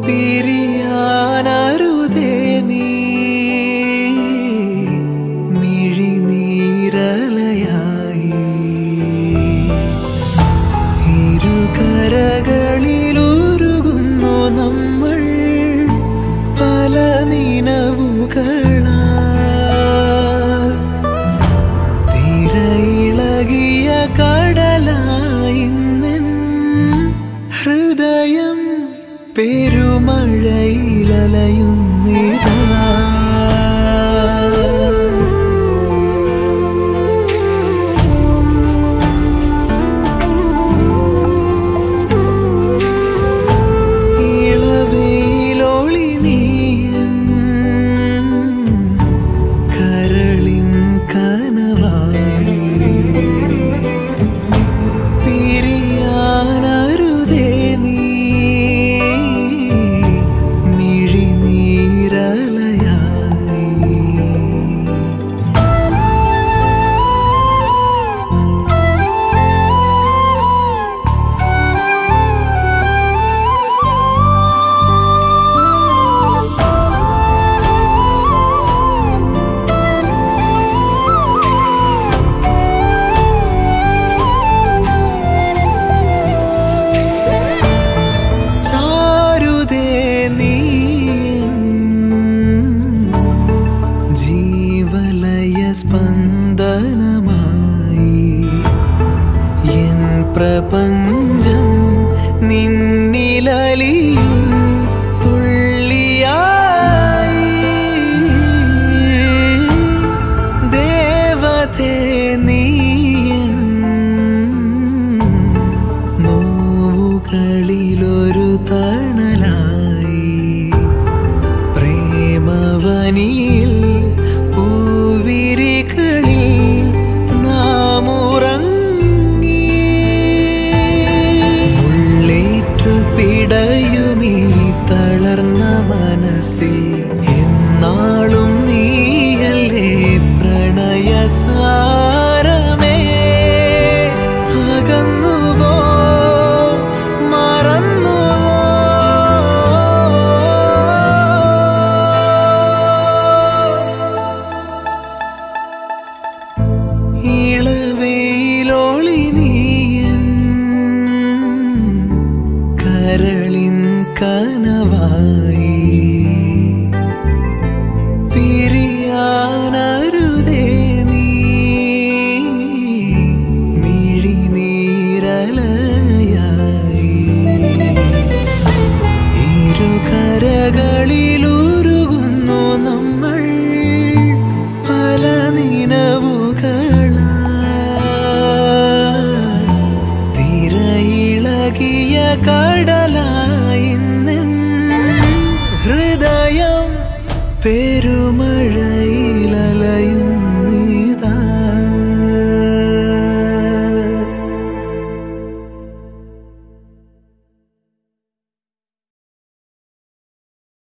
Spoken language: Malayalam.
പിരിയാനരുതേ നീ മിഴിനീരലയായി ഇരുകരകളിലുരുകുന്നു നമ്മൾ പല നിനവുകളാൽ തിരയിളകിയ കടലായിന്നെൻ ഹൃദയം പെരുമഴയിലലയുന്നിതാ ഇളവയിലൊളി നീയൻ കരളിൻ കനവായി പിരിയാനരുതേ നീ സ്പന്ദനമായി എൻ പ്രപഞ്ചം നിന്നിലലിയും തുള്ളിയായി ദേവതേ നീ നോവുകളിലൊരു തണലായി പ്രേമവനിയിൽ പൂവിരികളിൽ നാം ഉറങ്ങി ഉള്ളേറ്റു പിടയുമീ തളർന്ന മനസ്സിൽ എന്നാളും നീയല്ലേ പ്രണയസാരമേ അകന്നുവോ ഇളവയിലൊളി നീയൻ കരളിൻ കനവായി പിരിയാനരുതേ നീ മിഴിനീരലയായി ഇരുകരകളിലുരുകുന്നു നമ്മൾ പല നിനവുകൾ തിരയിളകിയ കടലായിന്നെൻ ഹൃദയം പെരുമഴയിലലയും